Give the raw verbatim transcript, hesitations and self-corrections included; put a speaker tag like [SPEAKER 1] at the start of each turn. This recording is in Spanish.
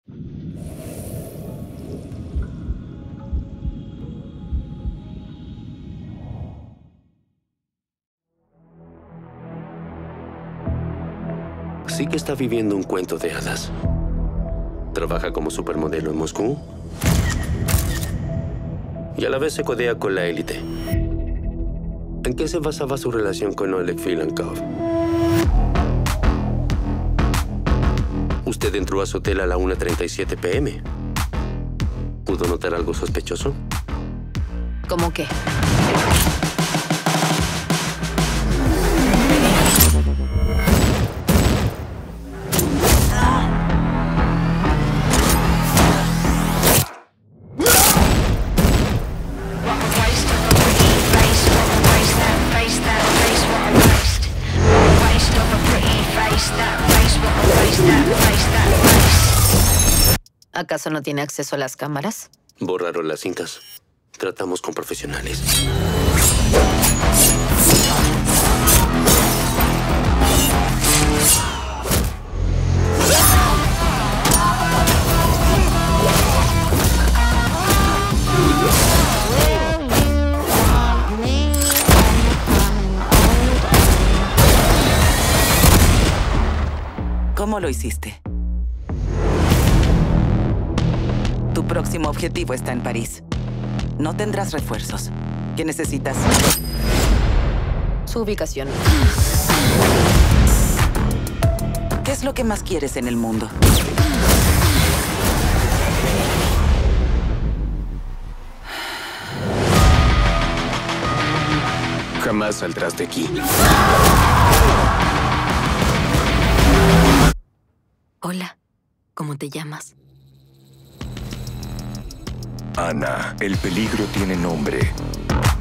[SPEAKER 1] Sí que está viviendo un cuento de hadas. Trabaja como supermodelo en Moscú y a la vez se codea con la élite. ¿En qué se basaba su relación con Oleg Filenkov? Usted entró a su hotel a la una treinta y siete p m ¿Pudo notar algo sospechoso?
[SPEAKER 2] ¿Cómo qué? ¿Acaso no tiene acceso a las cámaras?
[SPEAKER 1] Borraron las cintas. Tratamos con profesionales.
[SPEAKER 3] ¿Cómo lo hiciste? Tu próximo objetivo está en París. No tendrás refuerzos. ¿Qué necesitas?
[SPEAKER 2] Su ubicación.
[SPEAKER 3] ¿Qué es lo que más quieres en el mundo?
[SPEAKER 1] Jamás saldrás de aquí.
[SPEAKER 2] Hola, ¿cómo te llamas?
[SPEAKER 4] Ana, el peligro tiene nombre.